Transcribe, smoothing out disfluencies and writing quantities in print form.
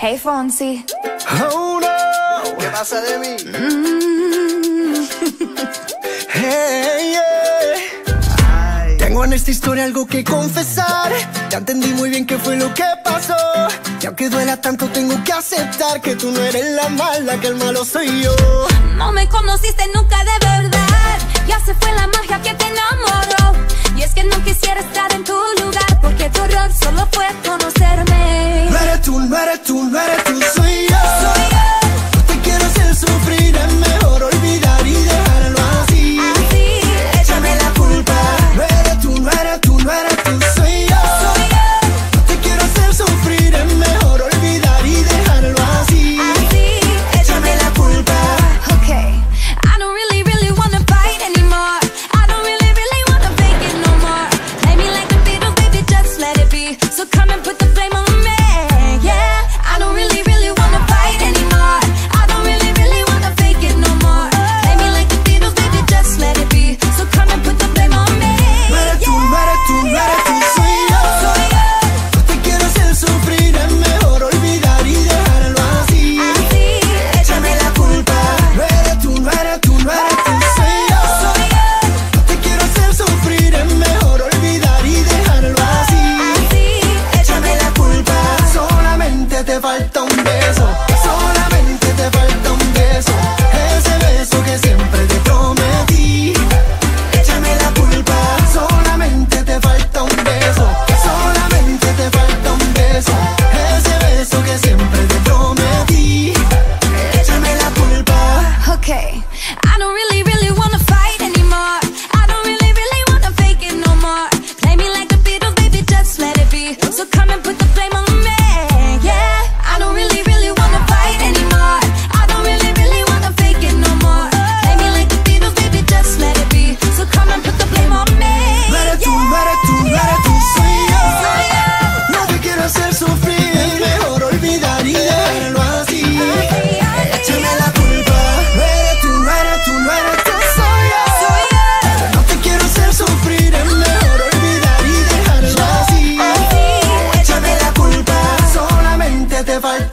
Hey Fonsi. Oh no, ¿Qué pasa de mí? Hey, yeah. Tengo en esta historia algo que confesar. Ya entendí muy bien qué fue lo que pasó. Y aunque duela tanto tengo que aceptar que tú no eres la mala, que el malo soy yo. No me conociste nunca de verdad. Ya se fue la magia que te enamoró. Y es que no quisiera estar en tu lugar, porque tu error solo fue conocerme. No eres tú, no eres tú, no eres tú, soy yo. Soy yo. No te quiero hacer sufrir, es mejor olvidar y dejarlo así. Así, Échame la culpa. No eres tú, no eres tú, no eres tú, soy yo. soy yo. No te quiero hacer sufrir, es mejor olvidar y dejarlo así. Así, Échame la culpa. okay. I don't really wanna fight anymore. I don't really wanna fake it no more. Play me like the Beatles, baby, just let it be. So come and put the blame on me, yeah. I don't really wanna fight anymore. I don't really wanna fake it no more. Play me like the Beatles, baby, just let it be. So come and put the blame on me, No eres tú, no eres tú, no eres tú, soy yo. soy yo. No te quiero hacer sufrir, es mejor olvidar y dejarlo así. Así, Échame la culpa. No eres tú, no eres tú, no eres tú, soy yo. soy yo. No te quiero hacer sufrir, es mejor olvidar y dejarlo así. Así, Échame la culpa. Solamente te falta un beso. Solamente te falta un beso. Ese beso que siempre te prometí. Échame la culpa. Solamente te falta un beso. Solamente te falta un beso. Ese beso que siempre te prometí. Échame la culpa. okay. I don't really wanna fight anymore. I don't really wanna fake it no more. Play me like the Beatles, baby, just let it be. So come and put the blame on me, yeah. I don't really wanna fight anymore. I don't really wanna fake it no more. Play me like the Beatles, baby, just let it be. So come and put the blame on me, No eres tú, yeah. no eres tú, no eres tú, soy yo. Soy yo. No te quiero hacer sufrir, es mejor olvidar y dejarlo así. Échame la culpa. No eres tú, no eres tú, no eres tú, soy yo. Soy yo. No te quiero hacer sufrir, es mejor olvidar y dejarlo así. Así, Échame la culpa. Solamente te falta